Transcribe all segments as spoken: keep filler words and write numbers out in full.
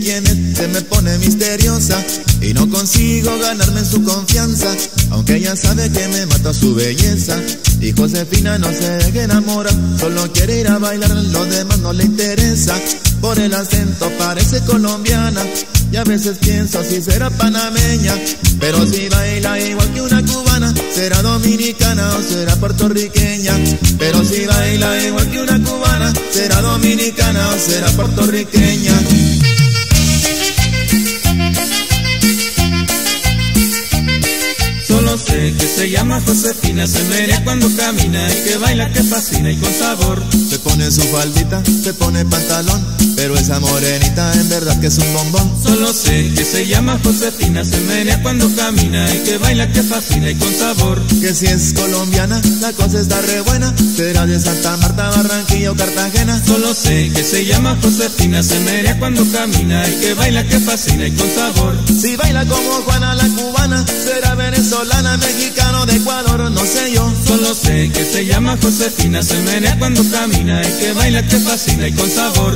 quién es, se me pone misteriosa y no consigo ganarme en su confianza, aunque ella sabe que me mata su belleza. Y Josefina no se deja enamorar, solo quiere ir a bailar, lo demás no le interesa. Por el acento parece colombiana y a veces pienso si será panameña, pero si baila igual que una cubana, será dominicana o será puertorriqueña. Pero si baila igual que una cubana, será dominicana o será puertorriqueña. Solo sé que se llama Josefina, se menea cuando camina y que baila, que fascina y con sabor. Se pone su faldita, se pone pantalón, pero esa morenita en verdad que es un bombón. Solo sé que se llama Josefina, se menea cuando camina y que baila, que fascina y con sabor. Que si es colombiana, la cosa está re buena, será de Santa Marta, Barranquilla o Cartagena. Solo sé que se llama Josefina, se menea cuando camina y que baila, que fascina y con sabor. Si baila como Juana la cubana, será venezolana, mexicano, de Ecuador, no sé yo. Solo sé que se llama Josefina, se menea cuando camina y que baila, que fascina y con sabor.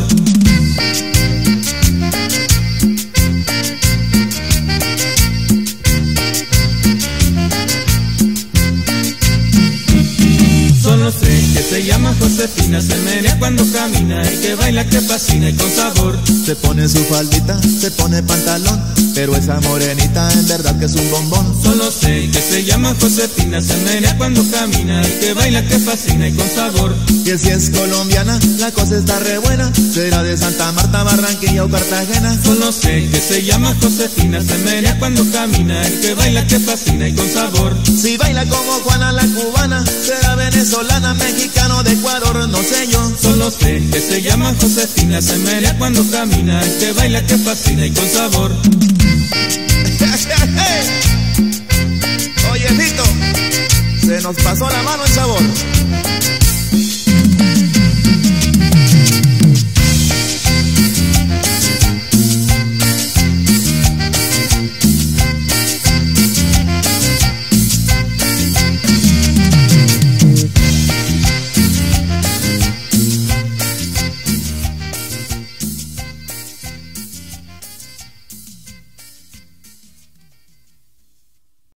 Solo sé que se llama Josefina, se menea cuando camina y que baila, que fascina y con sabor. Se pone su faldita, se pone pantalón, pero esa morenita en verdad que es un bombón. Solo sé que se llama Josefina, se menea cuando camina y que baila, que fascina y con sabor. Que si es colombiana, la cosa está re buena, será de Santa Marta, Barranquilla o Cartagena. Solo sé que se llama Josefina, se menea cuando camina y que baila, que fascina y con sabor. Si baila como Juana la cubana, será venezolana, mexicano, de Ecuador, no sé yo. Solo sé que se llama Josefina, se menea cuando camina y que baila, que fascina y con sabor. Oye, Tito, se nos pasó la mano el sabor.